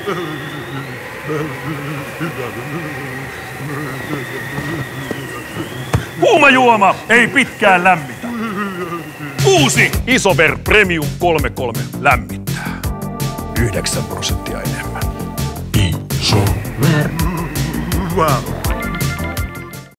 Kuuma juoma ei pitkään lämmitä. Uusi Isover Premium 33 lämmittää. 9% enemmän.